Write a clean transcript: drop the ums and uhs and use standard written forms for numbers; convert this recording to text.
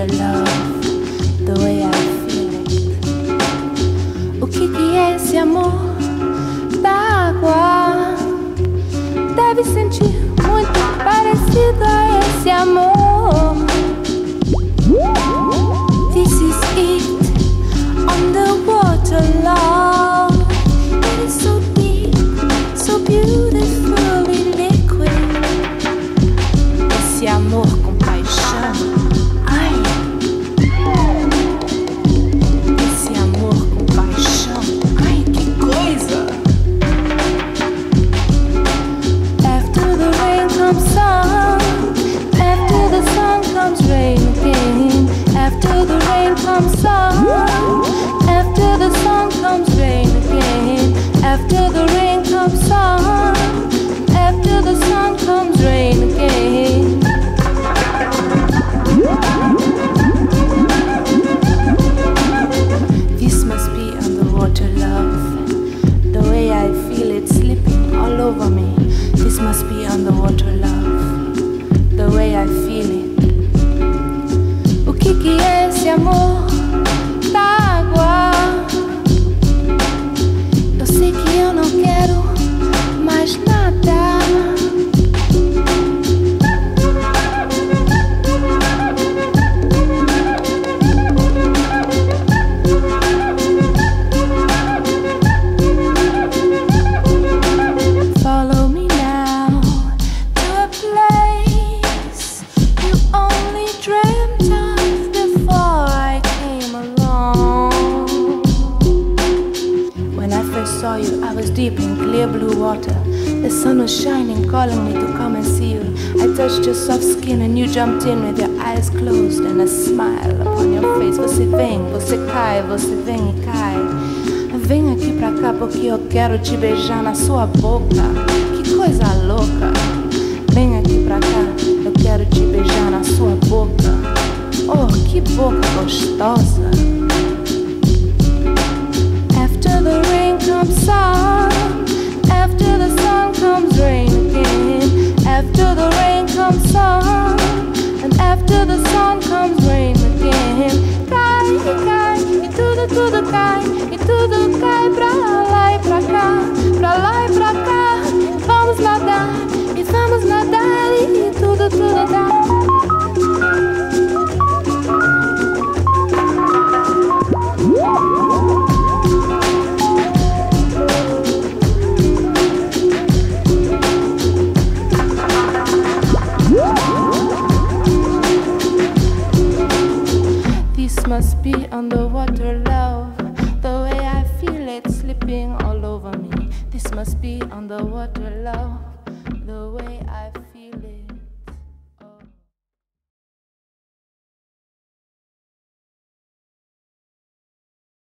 underwater love, the way I feel it. O que é esse amor da água? Deve sentir muito parecido a esse amor. This is it, underwater love. It is so deep, so beautifully liquid. Esse amor com paixão, ai. Esse amor com paixão, ai, que coisa. After the rain comes sun, after the sun comes rain again. After the rain comes sun, after the sun comes rain again. After the rain comes sun, after the sun comes rain again. This must be underwater love, the way I feel it slipping all over me. This must be underwater love, the way I feel it. O que é esse amor da água? Eu sei que eu não quero mais nada. Follow me now to a place you only dreamt of before I came along. When I first saw you, I was deep in clear blue water. The sun was shining, calling me to come and see you. I touched your soft skin and you jumped in with your eyes closed and a smile upon your face. Você vem, você cai, você vem e cai. Vem aqui pra cá porque eu quero te beijar na sua boca. Que coisa louca. Vem aqui pra cá, eu quero te beijar na sua boca. Oh, que boca gostosa. After the rain comes sun, after the sun comes rain again. After the rain comes sun, and after the sun comes rain again. Cai, cai, e tudo cai, e tudo cai pra lá e pra cá, pra lá e pra cá. Vamos nadar, e tudo dá. This must be underwater love, the way I feel it slipping all over me. This must be underwater love, the way I feel